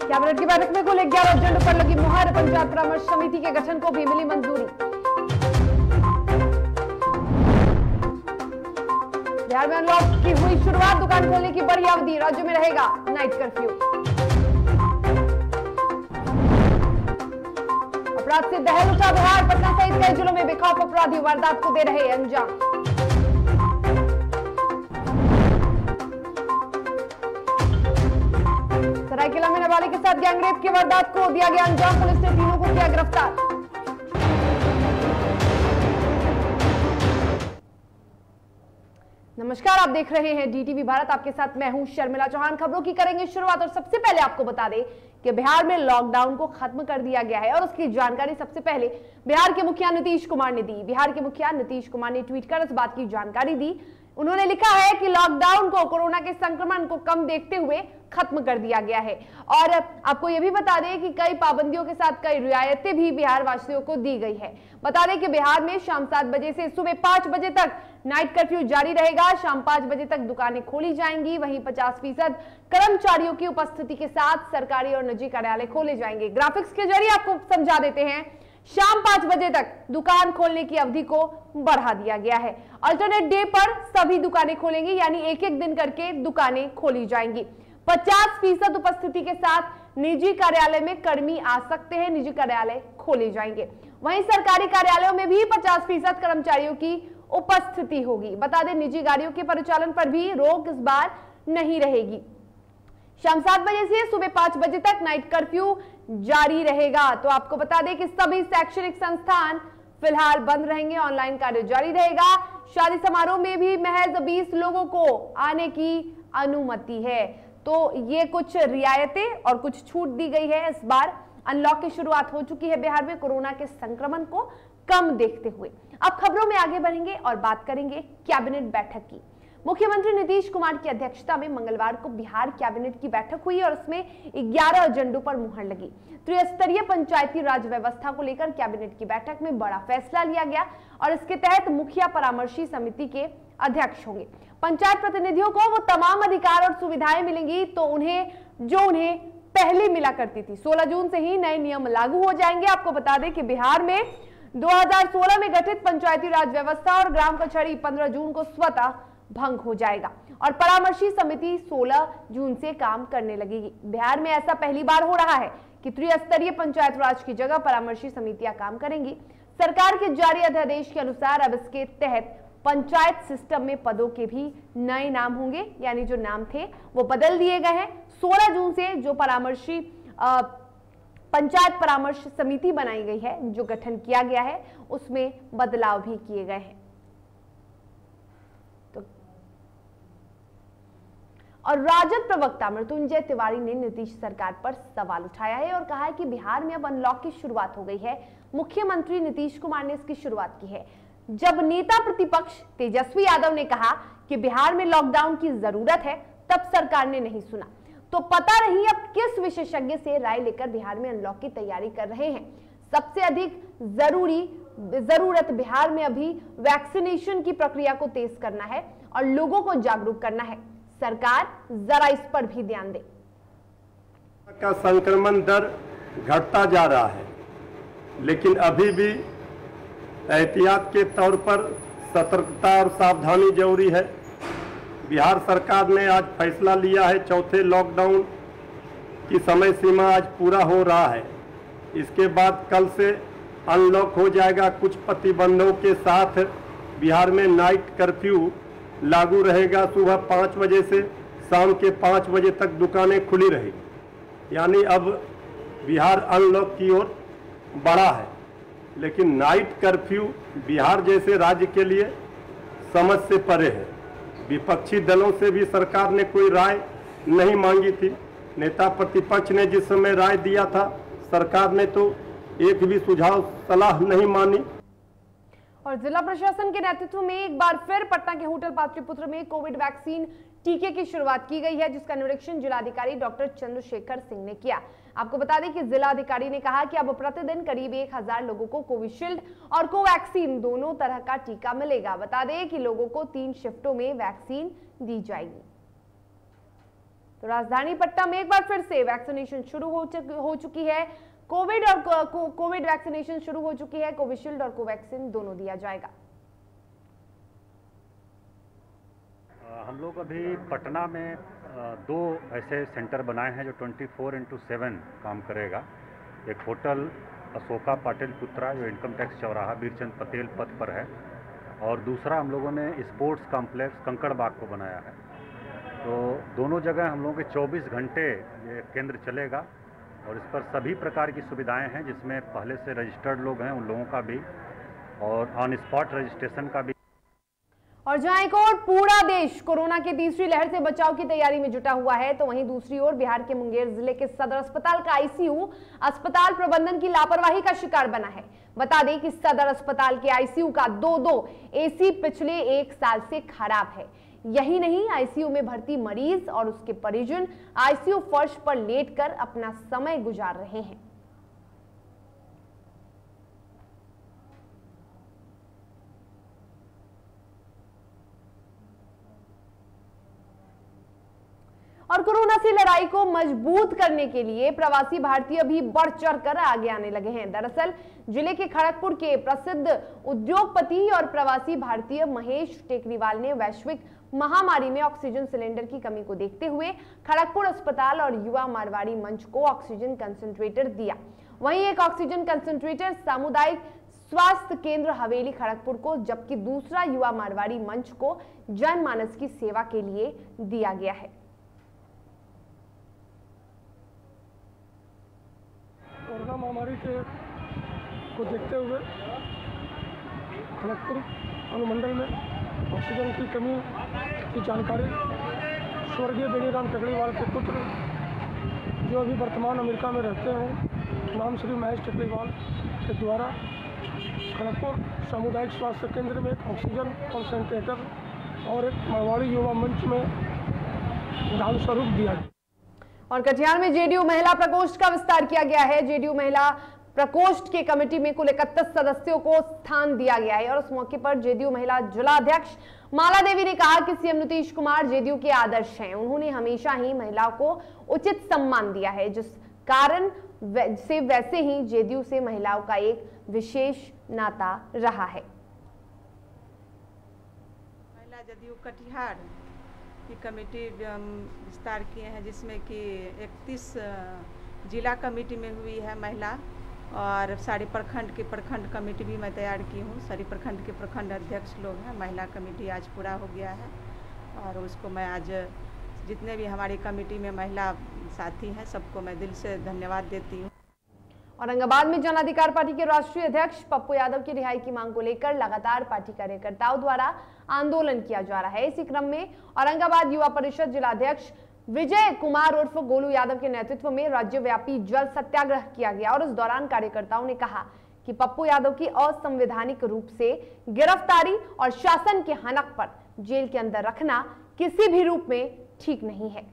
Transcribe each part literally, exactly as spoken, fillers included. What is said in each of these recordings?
Cabinet की बैठक में कुल ग्यारह एजेंडों पर लगी मुहर। पंचायत परामर्श समिति के गठन को भी मिली मंजूरी। बिहार में अनलॉक की हुई शुरुआत, दुकान खोलने की बड़ी अवधि, राज्य में रहेगा नाइट कर्फ्यू। अपराध से दहल उठा बिहार, पटना सहित कई जिलों में बेखौफ अपराधी वारदात को दे रहे अंजाम। सरायकेला में नाबालिग के साथ गैंगरेप की वारदात को दिया गया अंजाम, पुलिस ने तीनों को किया गिरफ्तार। नमस्कार, आप देख रहे हैं डीटीवी भारत, आपके साथ मैं हूं शर्मिला चौहान। खबरों की करेंगे शुरुआत और सबसे पहले आपको बता दें कि बिहार में लॉकडाउन को खत्म कर दिया गया है और उसकी जानकारी सबसे पहले बिहार के मुखिया नीतीश कुमार ने दी। बिहार के मुखिया नीतीश कुमार ने ट्वीट कर इस बात की जानकारी दी। उन्होंने लिखा है कि लॉकडाउन को कोरोना के संक्रमण को कम देखते हुए खत्म कर दिया गया है और आपको यह भी बता दें कि कई पाबंदियों के साथ कई रियायतें भी बिहार वासियों को दी गई है। बता दें कि बिहार में शाम सात बजे से सुबह पांच बजे तक नाइट कर्फ्यू जारी रहेगा। शाम पांच बजे तक दुकानें खोली जाएंगी। वहीं पचास फीसद कर्मचारियों की उपस्थिति के साथ सरकारी और निजी कार्यालय खोले जाएंगे। ग्राफिक्स के जरिए आपको समझा देते हैं, शाम पांच बजे तक दुकान खोलने की अवधि को बढ़ा दिया गया है। अल्टरनेट डे पर सभी दुकानें खोलेंगी, यानी एक एक दिन करके दुकानें खोली जाएंगी। पचास फीसद उपस्थिति के साथ निजी कार्यालय में कर्मी आ सकते हैं, निजी कार्यालय खोले जाएंगे। वहीं सरकारी कार्यालयों में भी पचास फीसद कर्मचारियों की उपस्थिति होगी। बता दें, निजी गाड़ियों के परिचालन पर भी रोक इस बार नहीं रहेगी। शाम सात बजे से सुबह पांच बजे तक नाइट कर्फ्यू जारी रहेगा। तो आपको बता दें कि सभी शैक्षणिक संस्थान फिलहाल बंद रहेंगे, ऑनलाइन कार्य जारी रहेगा। शादी समारोह में भी महज बीस लोगों को आने की अनुमति है। तो ये कुछ रियायतें और कुछ छूट दी गई है। इस बार अनलॉक की शुरुआत हो चुकी है बिहार में कोरोना के संक्रमण को कम देखते हुए। अब खबरों में आगे बढ़ेंगे और बात करेंगे कैबिनेट बैठक की। मुख्यमंत्री नीतीश कुमार की अध्यक्षता में मंगलवार को बिहार कैबिनेट की बैठक हुई और उसमें ग्यारह एजेंडों पर मुहर लगी। त्रिस्तरीय पंचायती राज व्यवस्था को लेकर कैबिनेट की बैठक में बड़ा फैसला लिया गया और इसके तहत मुखिया परामर्शी समिति के अध्यक्ष होंगे। पंचायत प्रतिनिधियों को वो तमाम अधिकार और सुविधाएं मिलेंगी तो उन्हें जो उन्हें पहले मिला करती थी। सोलह जून से ही नए नियम लागू हो जाएंगे। आपको बता दें कि बिहार में दो हज़ार सोलह में गठित पंचायती राज व्यवस्था और ग्राम कचहरी पंद्रह जून को स्वतः भंग हो जाएगा और परामर्शी समिति सोलह जून से काम करने लगेगी। बिहार में ऐसा पहली बार हो रहा है कि त्रिस्तरीय पंचायत राज की जगह परामर्शी समितियां काम करेंगी। सरकार के जारी अध्यादेश के अनुसार अब इसके तहत पंचायत सिस्टम में पदों के भी नए नाम होंगे, यानी जो नाम थे वो बदल दिए गए हैं। सोलह जून से जो परामर्शी पंचायत परामर्श समिति बनाई गई है, जो गठन किया गया है, उसमें बदलाव भी किए गए हैं। तो और राजद प्रवक्ता मृत्युंजय तिवारी ने नीतीश सरकार पर सवाल उठाया है और कहा है कि बिहार में अब अनलॉक की शुरुआत हो गई है। मुख्यमंत्री नीतीश कुमार ने इसकी शुरुआत की है। जब नेता प्रतिपक्ष तेजस्वी यादव ने कहा कि बिहार में लॉकडाउन की जरूरत है, तब सरकार ने नहीं सुना। तो पता नहीं अब किस विशेषज्ञ से राय लेकर बिहार में अनलॉक की तैयारी कर रहे हैं। सबसे अधिक जरूरी जरूरत बिहार में अभी वैक्सीनेशन की प्रक्रिया को तेज करना है और लोगों को जागरूक करना है। सरकार जरा इस पर भी ध्यान दे। का संक्रमण दर घटता जा रहा है, लेकिन अभी भी एहतियात के तौर पर सतर्कता और सावधानी जरूरी है। बिहार सरकार ने आज फैसला लिया है, चौथे लॉकडाउन की समय सीमा आज पूरा हो रहा है। इसके बाद कल से अनलॉक हो जाएगा। कुछ प्रतिबंधों के साथ बिहार में नाइट कर्फ्यू लागू रहेगा। सुबह पाँच बजे से शाम के पाँच बजे तक दुकानें खुली रहेगी, यानी अब बिहार अनलॉक की ओर बढ़ा है। लेकिन नाइट कर्फ्यू बिहार जैसे राज्य के लिए समझ से परे है। विपक्षी दलों से भी सरकार ने कोई राय नहीं मांगी थी। नेता प्रतिपक्ष ने जिस समय राय दिया था, सरकार ने तो एक भी सुझाव सलाह नहीं मानी। और जिला प्रशासन के नेतृत्व में एक बार फिर पटना के होटल पाटलिपुत्र में कोविड वैक्सीन टीके की शुरुआत की गई है, जिसका निरीक्षण जिलाधिकारी डॉक्टर चंद्रशेखर सिंह ने किया। आपको बता दें कि जिलाधिकारी ने कहा कि अब प्रतिदिन करीब एक हजार लोगों को कोविशील्ड और कोवैक्सीन दोनों तरह का टीका मिलेगा। बता दें कि लोगों को तीन शिफ्टों में वैक्सीन दी जाएगी। तो राजधानी पटना में एक बार फिर से वैक्सीनेशन शुरू हो चुकी हो चुकी है। कोविड और कोविड वैक्सीनेशन शुरू हो चुकी है। कोविशील्ड और कोवैक्सीन दोनों दिया जाएगा। हम लोग अभी पटना में दो ऐसे सेंटर बनाए हैं जो चौबीस इंटू सेवन काम करेगा। एक होटल अशोका पाटिल पुत्रा जो इनकम टैक्स चौराहा बीरचंद पटेल पथ पर है, और दूसरा हम लोगों ने स्पोर्ट्स कॉम्प्लेक्स कंकड़ बाग को बनाया है। तो दोनों जगह हम लोगों के चौबीस घंटे ये केंद्र चलेगा और इस पर सभी प्रकार की सुविधाएं हैं, जिसमें पहले से रजिस्टर्ड लोग हैं उन लोगों का भी और ऑन स्पॉट रजिस्ट्रेशन का भी। और जहां एक और पूरा देश कोरोना की तीसरी लहर से बचाव की तैयारी में जुटा हुआ है, तो वहीं दूसरी ओर बिहार के मुंगेर जिले के सदर अस्पताल का आईसीयू अस्पताल प्रबंधन की लापरवाही का शिकार बना है। बता दें कि सदर अस्पताल के आईसीयू का दो दो एसी पिछले एक साल से खराब है। यही नहीं, आईसीयू में भर्ती मरीज और उसके परिजन आईसीयू फर्श पर लेटकर अपना समय गुजार रहे हैं। और कोरोना से लड़ाई को मजबूत करने के लिए प्रवासी भारतीय भी बढ़ चढ़कर आगे आने लगे हैं। दरअसल जिले के खड़गपुर के प्रसिद्ध उद्योगपति और प्रवासी भारतीय महेश टेकरीवाल ने वैश्विक महामारी में ऑक्सीजन सिलेंडर की कमी को देखते हुए खड़गपुर अस्पताल और युवा मारवाड़ी मंच को ऑक्सीजन कंसंट्रेटर दिया। वहीं एक ऑक्सीजन कंसंट्रेटर सामुदायिक स्वास्थ्य केंद्र हवेली खड़गपुर को, जबकि दूसरा युवा मारवाड़ी मंच को जनमानस की सेवा के लिए दिया गया है। कोरोना महामारी के को देखते हुए खड़गपुर अनुमंडल में ऑक्सीजन की कमी की जानकारी स्वर्गीय बेनीराम टेकरीवाल के पुत्र जो अभी वर्तमान अमेरिका में रहते हैं, नाम श्री महेश टेकरीवाल के द्वारा खड़गपुर सामुदायिक स्वास्थ्य केंद्र में एक ऑक्सीजन कंसंट्रेटर और एक मारवाड़ी युवा मंच में दान स्वरूप दिया गया। और कटिहार में जेडीयू महिला प्रकोष्ठ का विस्तार किया गया है। जेडीयू महिला प्रकोष्ठ के कमेटी में कुल इकतीस सदस्यों को स्थान दिया गया है और उस मौके पर जेडीयू महिला जिलाध्यक्ष माला देवी ने कहा कि सीएम नीतीश कुमार जेडीयू के आदर्श हैं। उन्होंने हमेशा ही महिलाओं को उचित सम्मान दिया है, जिस कारण से वैसे ही जेडीयू से महिलाओं का एक विशेष नाता रहा है। महिला जेडीयू कटिहार की कमेटी विस्तार किए हैं, जिसमें कि इकतीस जिला कमेटी में हुई है महिला, और सारे प्रखंड की प्रखंड कमेटी भी मैं तैयार की हूँ। सारे प्रखंड के प्रखंड अध्यक्ष लोग हैं। महिला कमेटी आज पूरा हो गया है और उसको मैं आज जितने भी हमारी कमेटी में महिला साथी हैं सबको मैं दिल से धन्यवाद देती हूँ। औरंगाबाद में जन अधिकार पार्टी के राष्ट्रीय अध्यक्ष पप्पू यादव की रिहाई की मांग को लेकर लगातार पार्टी कार्यकर्ताओं द्वारा आंदोलन किया जा रहा है। इसी क्रम में औरंगाबाद युवा परिषद जिलाध्यक्ष विजय कुमार उर्फ गोलू यादव के नेतृत्व में राज्यव्यापी जल सत्याग्रह किया गया और इस दौरान कार्यकर्ताओं ने कहा कि पप्पू यादव की असंवैधानिक रूप से गिरफ्तारी और शासन के हनक पर जेल के अंदर रखना किसी भी रूप में ठीक नहीं है।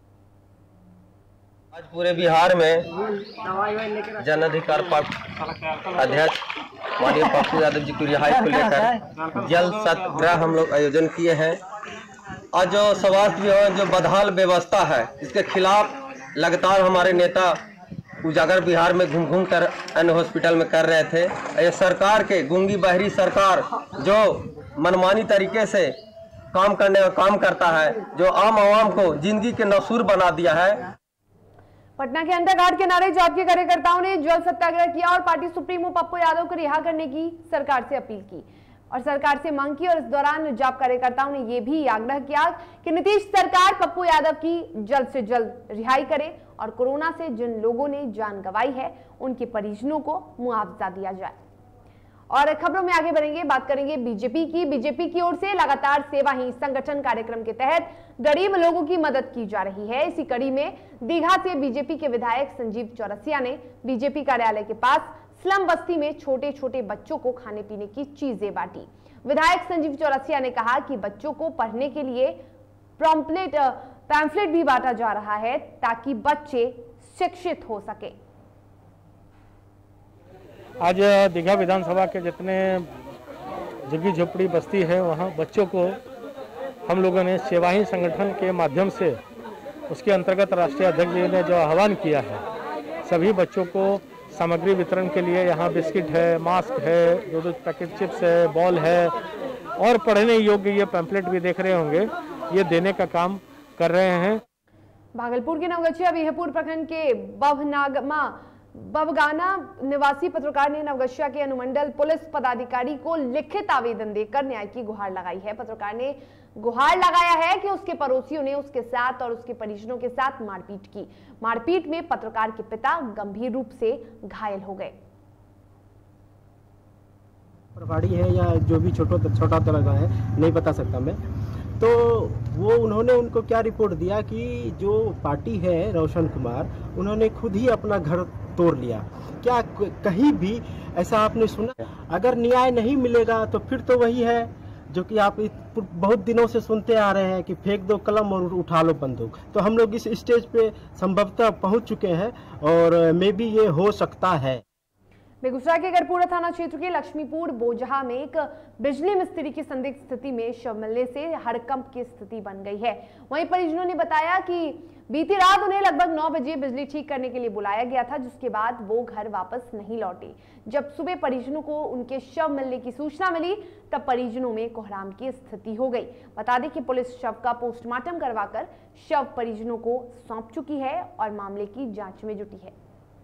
आज पूरे बिहार में जन अधिकार पार्टी अध्यक्ष माननीय पप्पू यादव जी की रिहाई को लेकर जल सत्याग्रह हम लोग आयोजन किए हैं। और जो स्वास्थ्य विभाग जो बदहाल व्यवस्था है, इसके खिलाफ लगातार हमारे नेता उजागर बिहार में घूम घूम कर अन्य हॉस्पिटल में कर रहे थे। ये सरकार के गूंगी बहरी सरकार जो मनमानी तरीके से काम करने का काम करता है, जो आम आवाम को जिंदगी के नसूर बना दिया है। पटना के अंडा घाट किनारे जाप के कार्यकर्ताओं ने जल सत्याग्रह किया और पार्टी सुप्रीमो पप्पू यादव को रिहा करने की सरकार से अपील की और सरकार से मांग की। और इस दौरान जाप कार्यकर्ताओं ने यह भी आग्रह किया कि नीतीश सरकार पप्पू यादव की जल्द से जल्द रिहाई करे और कोरोना से जिन लोगों ने जान गंवाई है उनके परिजनों को मुआवजा दिया जाए। और खबरों में आगे बढ़ेंगे, बात करेंगे बीजेपी की। बीजेपी की ओर से लगातार सेवा ही संगठन कार्यक्रम के तहत गरीब लोगों की मदद की जा रही है। इसी कड़ी में दीघा से बीजेपी के विधायक संजीव चौरसिया ने बीजेपी कार्यालय के पास स्लम बस्ती में छोटे छोटे बच्चों को खाने पीने की चीजें बांटी। विधायक संजीव चौरसिया ने कहा कि बच्चों को पढ़ने के लिए पैम्फलेट पैम्फलेट भी बांटा जा रहा है ताकि बच्चे शिक्षित हो सके। आज दीघा विधानसभा के जितने झुग्गी झोपड़ी बस्ती है वहाँ बच्चों को हम लोगों ने सेवा ही संगठन के माध्यम से उसके अंतर्गत राष्ट्रीय अध्यक्ष जी ने जो आह्वान किया है सभी बच्चों को सामग्री वितरण के लिए, यहाँ बिस्किट है, मास्क है, दो दो पैकेट चिप्स है, बॉल है और पढ़ने योग्य ये पैम्पलेट भी देख रहे होंगे, ये देने का काम कर रहे हैं। भागलपुर के नवगछिया बिहपुर प्रखंड के बभनागमा बबगाना निवासी पत्रकार ने नवगछिया के अनुमंडल पुलिस पदाधिकारी को लिखित आवेदन देकर न्याय की गुहार लगाई है। पत्रकार ने गुहार लगाया है कि उसके पड़ोसियों ने उसके साथ और उसके परिजनों के साथ मारपीट की। मारपीट में पत्रकार के पिता गंभीर रूप से घायल हो गए। प्रभारी है या जो भी छोटा छोटा तरह है नहीं बता सकता मैं, तो वो उन्होंने उनको क्या रिपोर्ट दिया कि जो पार्टी है रोशन कुमार, उन्होंने खुद ही अपना घर तोड़ लिया। क्या कहीं भी ऐसा आपने सुना? अगर न्याय नहीं मिलेगा तो फिर तो वही है जो कि आप बहुत दिनों से सुनते आ रहे हैं कि फेंक दो कलम और उठा लो बंदूक। तो हम लोग इस स्टेज पे संभवतः पहुंच चुके हैं और मे बी ये हो सकता है। बेगूसराय के गढ़पुरा थाना क्षेत्र के लक्ष्मीपुर बोजहा में एक बिजली मिस्त्री की संदिग्ध स्थिति में शव मिलने से हड़कंप की स्थिति बन गई है। वहीं परिजनों ने बताया कि बीती रात उन्हें लगभग नौ बजे बिजली ठीक करने के लिए बुलाया गया था, जिसके बाद वो घर वापस नहीं लौटे। जब सुबह परिजनों को उनके शव मिलने की सूचना मिली तब परिजनों में कोहराम की स्थिति हो गई। बता दें कि पुलिस शव का पोस्टमार्टम करवाकर शव परिजनों को सौंप चुकी है और मामले की जांच में जुटी है।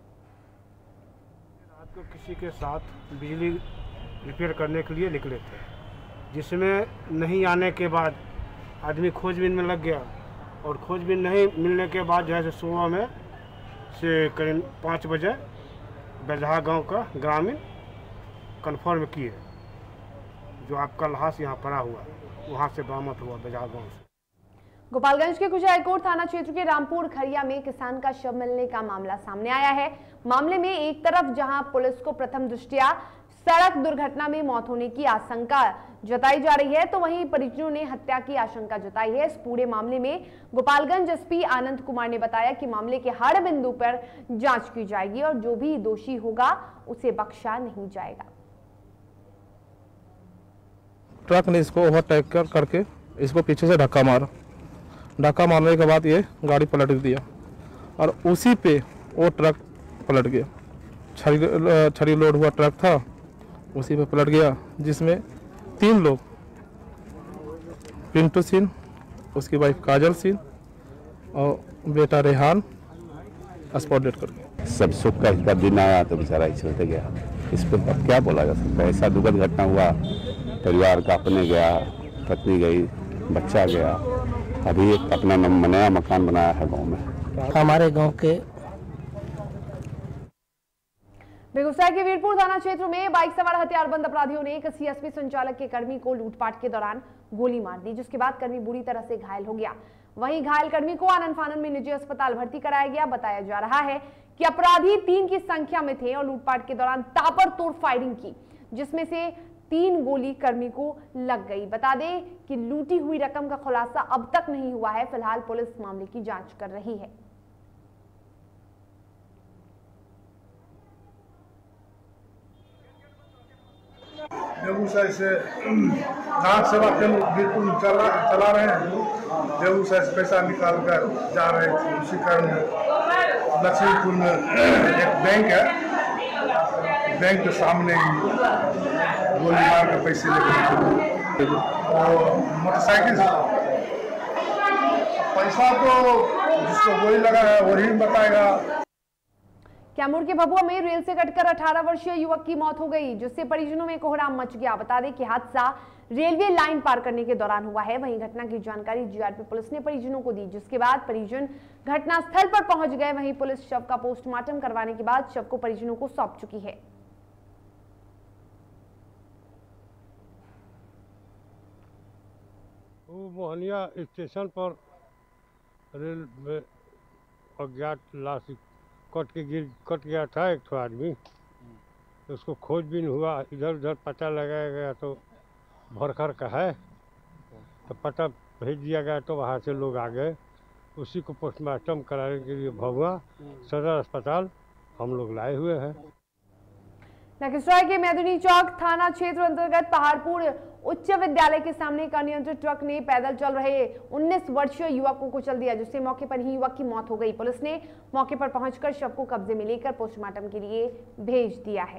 तो किसी के साथ बिजली रिपेयर करने के लिए निकले थे, जिसमें नहीं आने के बाद आदमी खोजबीन में लग गया और खोजबीन नहीं मिलने के बाद जो है सुबह में से करीब पाँच बजे बेजहा गांव का ग्रामीण कन्फर्म किए जो आपका लाश यहाँ पड़ा हुआ, वहाँ से बरामद हुआ बेजहा गांव से। गोपालगंज के कुचायकोट थाना क्षेत्र के रामपुर खरिया में किसान का शव मिलने का मामला सामने आया है। मामले में एक तरफ जहां पुलिस को प्रथम दृष्टया सड़क दुर्घटना में मौत होने की आशंका जताई जा रही है, तो वहीं परिजनों ने हत्या की आशंका जताई है। इस पूरे मामले में गोपालगंज एसपी आनंद कुमार ने बताया कि मामले के हर बिंदु पर जांच की जाएगी और जो भी दोषी होगा उसे बख्शा नहीं जाएगा। ट्रक ने इसको ओवरटेक कर करके इसको पीछे से धक्का मारा। धक्का मारने के बाद ये गाड़ी पलट दिया और उसी पे वो ट्रक पलट गया। छरी छरी लोड हुआ ट्रक था, उसी पे पलट गया, जिसमें तीन लोग, पिंटू सिंह, उसकी वाइफ काजल सिंह और बेटा रेहान स्पॉट डेड कर गया। सब सुख का इसका दिन आया तो बेचारा चलते गया। इस पर अब क्या बोला जा सकता है? ऐसा दुखद घटना हुआ, परिवार का अपने गया, पत्नी गई, बच्चा गया। अभी एक अपना नया मकान बनाया है गांव में। हमारे गांव के बेगूसराय के वीरपुर थाना क्षेत्र में बाइक सवार हथियारबंद अपराधियों ने एक सीएसपी संचालक के कर्मी को लूटपाट के दौरान गोली मार दी, जिसके बाद कर्मी बुरी तरह से घायल हो गया। वहीं घायल कर्मी को आनन फानन में निजी अस्पताल भर्ती कराया गया। बताया जा रहा है कि अपराधी तीन की संख्या में थे और लूटपाट के दौरान ताबड़तोड़ फायरिंग की, जिसमें से तीन गोली कर्मी को लग गई। बता दें कि लूटी हुई रकम का खुलासा अब तक नहीं हुआ है। फिलहाल पुलिस मामले की जांच कर रही है। बेगूसराय से ग्राहक सेवा केंद्र बिल्कुल चला चला रहे हैं। बेगूसराय से पैसा निकाल कर जा रहे थे। उसी कारण लक्ष्मीपुर में एक बैंक है, बैंक के सामने गोली मार कर पैसे लेकर और मोटरसाइकिल पैसा तो जिसको गोली लगा है वही बताएगा। कैमूर के भभुआ में रेल से कटकर अठारह वर्षीय युवक की मौत हो गई, जिससे परिजनों में कोहराम मच गया। बता दें कि हादसा रेलवे लाइन पार करने के दौरान हुआ है। वहीं घटना की जानकारी जीआरपी पुलिस ने परिजनों को दी, जिसके बाद परिजन घटनास्थल पर पहुंच गए। वहीं पुलिस शव का पोस्टमार्टम करवाने के बाद शव को परिजनों को सौंप चुकी है। मोहनिया स्टेशन पर रेल में अज्ञात लाश कट के गिर कट गया था एक तो आदमी, तो उसको खोजबीन हुआ, इधर उधर पता लगाया गया तो भरखर का है, तो पता भेज दिया गया तो वहाँ से लोग आ गए। उसी को पोस्टमार्टम कराने के लिए भभुआ सदर अस्पताल हम लोग लाए हुए हैं। लखीसराय के मैदानी चौक थाना क्षेत्र अंतर्गत पहाड़पुर उच्च विद्यालय के सामने एक अनियंत्रित ट्रक ने पैदल चल रहे उन्नीस वर्षीय युवक को कुचल दिया, जिससे मौके पर ही युवक की मौत हो गई। पुलिस ने मौके पर पहुंचकर शव को कब्जे में लेकर पोस्टमार्टम के लिए भेज दिया है।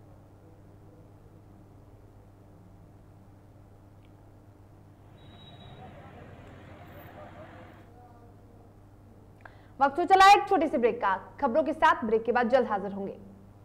वक्त तो चला एक छोटे से ब्रेक का। खबरों के साथ ब्रेक के बाद जल्द हाजिर होंगे।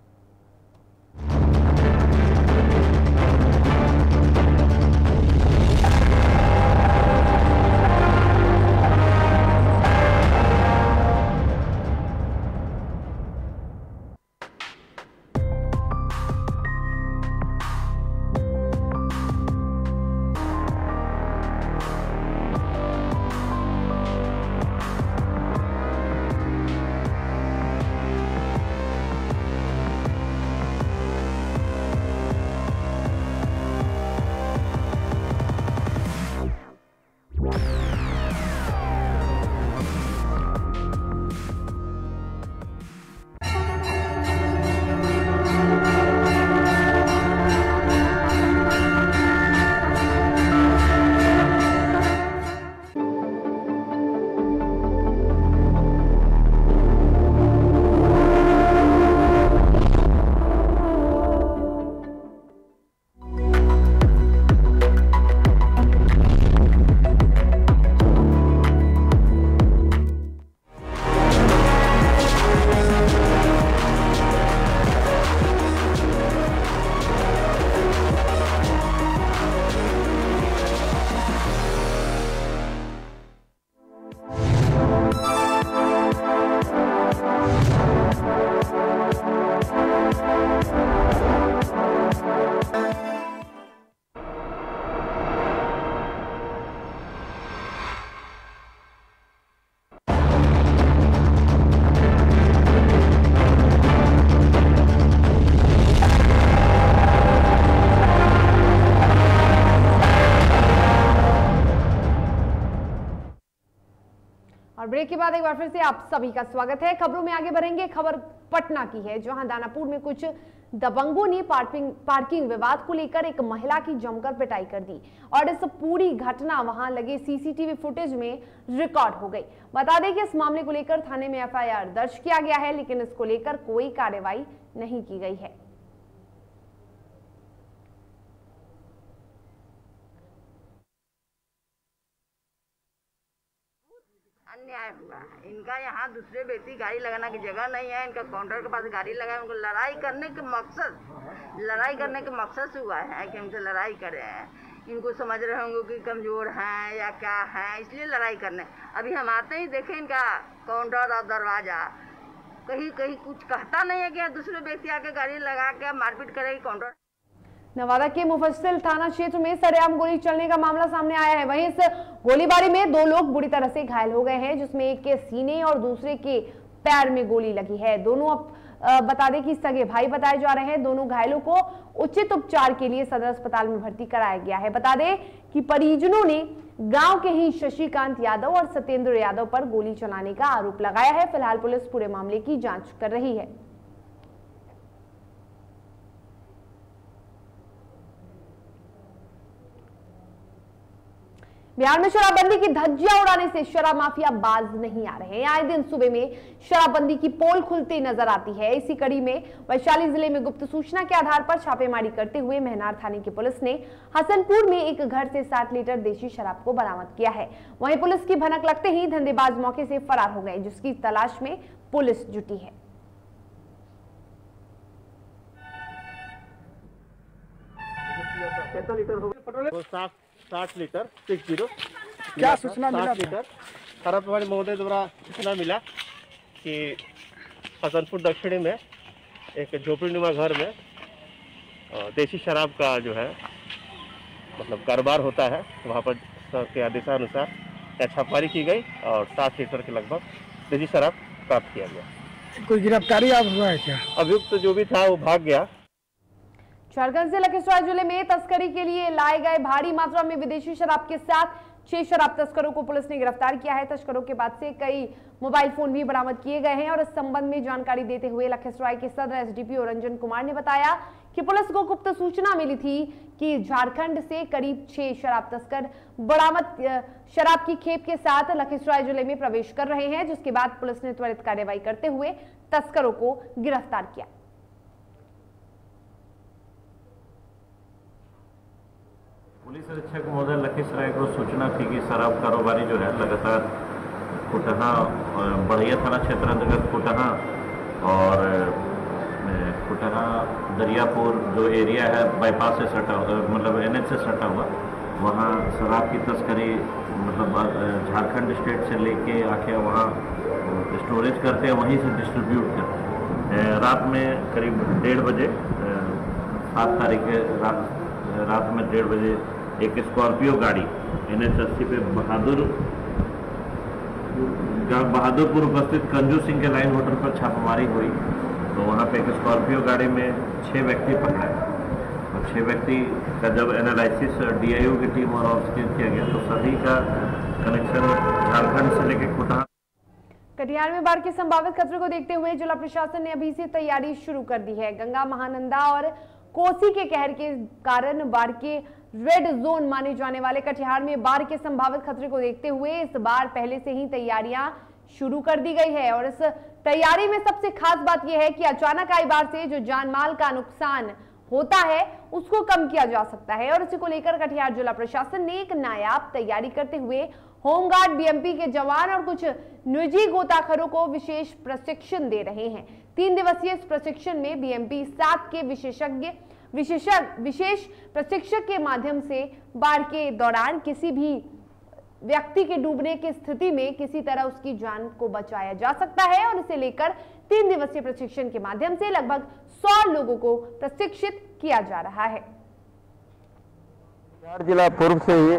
और ब्रेक के बाद एक बार फिर से आप सभी का स्वागत है। खबरों में आगे बढ़ेंगे। खबर पटना की है, जहां दानापुर में कुछ दबंगों ने पार्किंग पार्किंग विवाद को लेकर एक महिला की जमकर पिटाई कर दी और इस पूरी घटना वहां लगे सीसीटीवी फुटेज में रिकॉर्ड हो गई। बता दें कि इस मामले को लेकर थाने में एफ आई आर दर्ज किया गया है, लेकिन इसको लेकर कोई कार्रवाई नहीं की गई है। अन्याय हुआ। इनका यहाँ दूसरे व्यक्ति गाड़ी लगाना की जगह नहीं है, इनका काउंटर के पास गाड़ी लगाए, उनको लड़ाई करने के मकसद लड़ाई करने के मकसद से हुआ है कि हमसे लड़ाई करे हैं। इनको समझ रहे होंगे कि कमजोर हैं या क्या है, इसलिए लड़ाई करने। अभी हम आते ही देखें इनका काउंटर और दरवाजा, कहीं कहीं कुछ कहता नहीं है कि दूसरे व्यक्ति आके गाड़ी लगा के मारपीट करेगी काउंटर। नवादा के मुफस्सिल थाना क्षेत्र में सरेआम गोली चलने का मामला सामने आया है। वहीं इस गोलीबारी में दो लोग बुरी तरह से घायल हो गए हैं, जिसमें एक के सीने और दूसरे के पैर में गोली लगी है। दोनों बता दें कि सगे भाई बताए जा रहे हैं। दोनों घायलों को उचित उपचार के लिए सदर अस्पताल में भर्ती कराया गया है। बता दें कि परिजनों ने गांव के ही शशिकांत यादव और सत्येंद्र यादव पर गोली चलाने का आरोप लगाया है। फिलहाल पुलिस पूरे मामले की जांच कर रही है। बिहार में शराबबंदी की धज्जियां उड़ाने से शराब माफिया बाज नहीं आ रहे हैं। आए दिन सुबह में शराबबंदी की पोल खुलती नजर आती है। इसी कड़ी में वैशाली जिले में गुप्त सूचना के आधार पर छापेमारी करते हुए मेहनार थाने की पुलिस ने हसनपुर में एक घर से साठ लीटर देशी शराब को बरामद किया है। वहीं पुलिस की भनक लगते ही धंधेबाज मौके से फरार हो गए, जिसकी तलाश में पुलिस जुटी है। कितना लीटर हो गया? साठ साठ लीटर सिक्स जीरो। क्या सूचना मिला? लीटर थाना प्रभारी महोदय द्वारा सूचना मिला कि हसनपुर दक्षिणी में एक झोपड़ीनुमा घर में देसी शराब का जो है मतलब कारोबार होता है। वहाँ पर के आदेशानुसार छापेमारी की गई और साठ लीटर के लगभग देसी शराब प्राप्त किया गया। कोई गिरफ्तारी आप हुआ है क्या? अभियुक्त जो भी था वो भाग गया। झारखंड से लखीसराय जिले में तस्करी के लिए लाए गए भारी मात्रा में विदेशी शराब के साथ छह शराब तस्करों को पुलिस ने गिरफ्तार किया है। तस्करों के पास से कई मोबाइल फोन भी बरामद किए गए हैं और इस संबंध में जानकारी देते हुए लखीसराय के सदर एसडीपीओ रंजन कुमार ने बताया कि पुलिस को गुप्त सूचना मिली थी कि झारखंड से करीब छह शराब तस्कर बरामद शराब की खेप के साथ लखीसराय जिले में प्रवेश कर रहे हैं, जिसके बाद पुलिस ने त्वरित कार्रवाई करते हुए तस्करों को गिरफ्तार किया। पुलिस अधीक्षक महोदय लखीसराय को सूचना थी कि शराब कारोबारी जो है लगातार कुटहा बढ़िया थाना क्षेत्र अंतर्गत कुटहा और कुटहा दरियापुर जो एरिया है बाईपास से सटा मतलब एनएच से सटा हुआ, वहाँ शराब की तस्करी मतलब झारखंड स्टेट से लेके आके वहाँ स्टोरेज करते हैं, वहीं से डिस्ट्रीब्यूट करते हैं। रात में करीब डेढ़ बजे सात तारीख के रात रात में डेढ़ बजे एक स्कॉर्पियो गाड़ी एन एच अस्सी पे बहादुर बहादुरपुर उपस्थित कंजू सिंह के लाइन होटल पर छापामारी हुई, तो वहाँ पे एक स्कॉर्पियो गाड़ी में छः व्यक्ति पकड़े और छः व्यक्ति का जब एनालिसिस डीआईओ की टीम और उसके किया गया तो सभी का कनेक्शन झारखंड से लेकर कुटहा। कटिहार में बाढ़ के संभावित खतरे को देखते हुए जिला प्रशासन ने अभी से तैयारी शुरू कर दी है। गंगा, महानंदा और कोसी के कहर के कारण बाढ़ के रेड जोन माने जाने वाले कटिहार में बाढ़ के संभावित खतरे को देखते हुए इस बार पहले से ही तैयारियां शुरू कर दी गई है और इस तैयारी में सबसे खास बात यह है कि अचानक आई बाढ़ से जो जान माल का नुकसान होता है उसको कम किया जा सकता है और इसी को लेकर कटिहार जिला प्रशासन ने एक नायाब तैयारी करते हुए होमगार्ड, बीएमपी के जवान और कुछ निजी गोताखोरों को विशेष प्रशिक्षण दे रहे हैं। तीन दिवसीय इस प्रशिक्षण में बीएमपी सात के विशेषज्ञ विशेषज्ञ विशेष प्रशिक्षक के माध्यम से बाढ़ के दौरान किसी भी व्यक्ति के डूबने की स्थिति में किसी तरह उसकी जान को बचाया जा सकता है और इसे लेकर तीन दिवसीय प्रशिक्षण के माध्यम से लगभग सौ लोगों को प्रशिक्षित किया जा रहा है। कटिहार जिला पूर्व से ही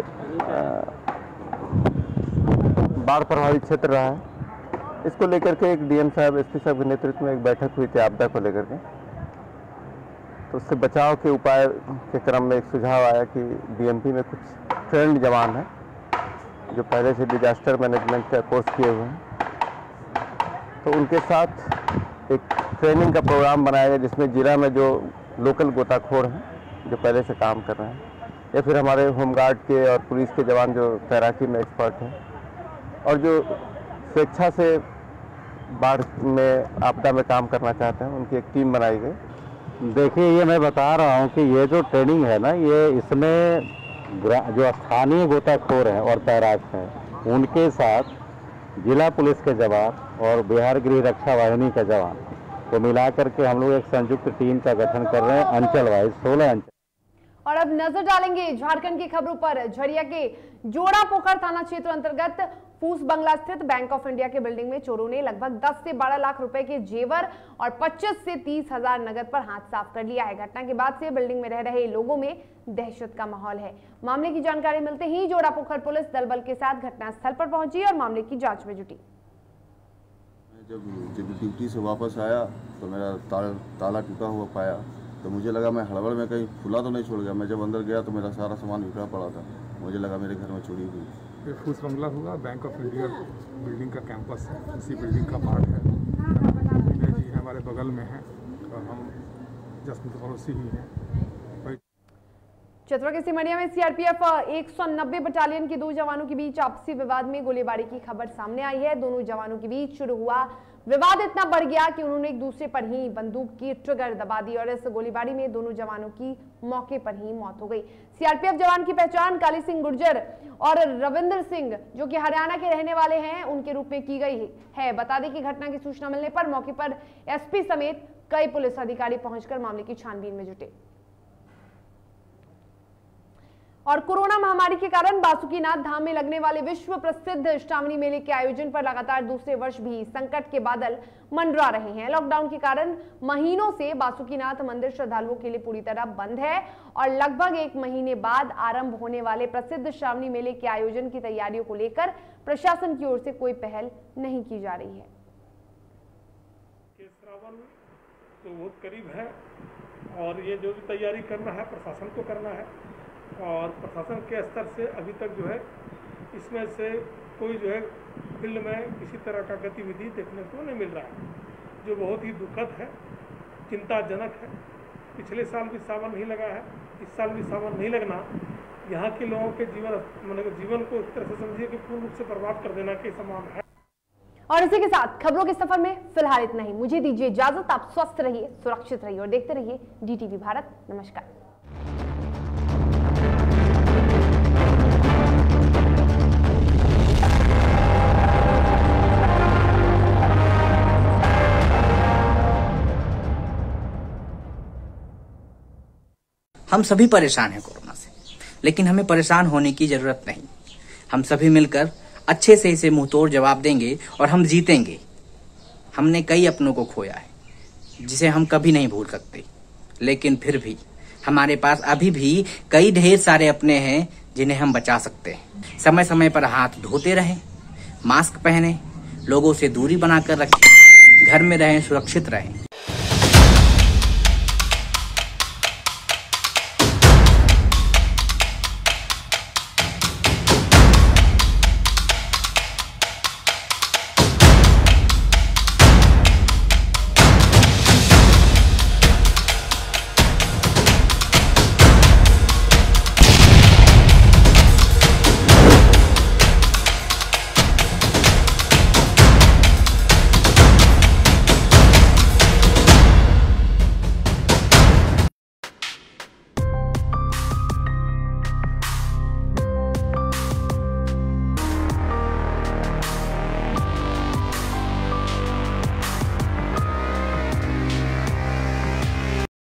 बाढ़ प्रभावित क्षेत्र रहा है। इसको लेकर के एक डीएम साहब, एसपी साहब के नेतृत्व में एक बैठक हुई थी आपदा को लेकर के, तो उससे बचाव के उपाय के क्रम में एक सुझाव आया कि डीएमपी में कुछ ट्रेंड जवान हैं जो पहले से डिजास्टर मैनेजमेंट का कोर्स किए हुए हैं, तो उनके साथ एक ट्रेनिंग का प्रोग्राम बनाया गया जिसमें जिला में जो लोकल गोताखोर हैं जो पहले से काम कर रहे हैं या फिर हमारे होमगार्ड के और पुलिस के जवान जो तैराकी में एक्सपर्ट हैं और जो स्वेच्छा से बाढ़ में आपदा में काम करना चाहते हैं, उनकी एक टीम बनाई गई। देखिए, ये मैं बता रहा हूँ कि ये जो ट्रेनिंग है ना, ये इसमें जो स्थानीय गोताखोर हैं और तैराक हैं उनके साथ जिला पुलिस के जवान और बिहार गृह रक्षा वाहिनी का जवान को मिला करके हम लोग एक संयुक्त टीम का गठन कर रहे हैं अंचल वाइज, सोलह अंचल। और अब नजर डालेंगे झारखंड की खबरों पर। झरिया के जोड़ा पोखर थाना क्षेत्र अंतर्गत फूस बंगला स्थित बैंक ऑफ इंडिया के बिल्डिंग में चोरों ने लगभग दस से बारह लाख रुपए के जेवर और पच्चीस से तीस हजार नगद पर हाथ साफ कर लिया है। घटना के बाद से बिल्डिंग में रह रहे लोगों में दहशत का माहौल है। मामले की जानकारी मिलते ही जोड़ा पोखर पुलिस दल बल के साथ घटनास्थल पर पहुंची और मामले की जांच में जुटी। जब ड्यूटी से वापस आया तो मेरा ताला ताला टूटा हुआ पाया, तो मुझे लगा मैं हड़बड़ में कहीं खुला तो नहीं छोड़ गया। मैं जब अंदर गया तो मेरा सारा सामान बिखरा पड़ा था, मुझे लगा मेरे घर में चोरी हुई। ये फूस बंगला हुआ, बैंक ऑफ इंडिया बिल्डिंग का कैंपस है, उसी बिल्डिंग का पार्ट है। विनय जी हमारे बगल में हैं और हम जस्ट पड़ोसी ही हैं। चतरा के सिमरिया में सीआरपीएफ एक सौ नब्बे बटालियन के दो जवानों के बीच आपसी विवाद में गोलीबारी की खबर सामने आई है। दोनों जवानों के बीच शुरू हुआ विवाद इतना बढ़ गया कि उन्होंने एक दूसरे पर ही बंदूक की ट्रिगर दबा दी और इस गोलीबारी में दोनों जवानों की मौके पर ही मौत हो गई। सीआरपीएफ जवान की पहचान काली सिंह गुर्जर और रविंद्र सिंह जो कि हरियाणा के रहने वाले हैं उनके रूप में की गई है। बता दें कि घटना की सूचना मिलने पर मौके पर एसपी समेत कई पुलिस अधिकारी पहुंचकर मामले की छानबीन में जुटे। और कोरोना महामारी के कारण बासुकीनाथ धाम में लगने वाले विश्व प्रसिद्ध श्रावणी मेले के आयोजन पर लगातार दूसरे वर्ष भी संकट के बादल मंडरा रहे हैं। लॉकडाउन के कारण महीनों से बासुकीनाथ मंदिर श्रद्धालुओं के लिए पूरी तरह बंद है और लगभग एक महीने बाद आरंभ होने वाले प्रसिद्ध श्रावणी मेले के आयोजन की तैयारियों को लेकर प्रशासन की ओर से कोई पहल नहीं की जा रही है। श्रावण तो बहुत करीब है और ये जो भी तैयारी करना है प्रशासन को करना है और प्रशासन के स्तर से अभी तक जो है इसमें से कोई जो है फील्ड में किसी तरह का गतिविधि देखने को नहीं मिल रहा है, जो बहुत ही दुखद है, चिंताजनक है। पिछले साल भी सावन नहीं लगा है, इस साल भी सावन नहीं लगना यहाँ के लोगों के जीवन मतलब जीवन को इस तरह से समझिए कि पूर्ण रूप से बर्बाद कर देना के समान है। और इसी के साथ खबरों के सफर में फिलहाल इतना ही। मुझे दीजिए इजाजत। आप स्वस्थ रहिए, सुरक्षित रहिए और देखते रहिए डीटीवी भारत। नमस्कार। हम सभी परेशान हैं कोरोना से, लेकिन हमें परेशान होने की जरूरत नहीं। हम सभी मिलकर अच्छे से इसे मुंहतोड़ जवाब देंगे और हम जीतेंगे। हमने कई अपनों को खोया है जिसे हम कभी नहीं भूल सकते, लेकिन फिर भी हमारे पास अभी भी कई ढेर सारे अपने हैं जिन्हें हम बचा सकते हैं। समय समय पर हाथ धोते रहें, मास्क पहने, लोगों से दूरी बनाकर रखें, घर में रहें, सुरक्षित रहें।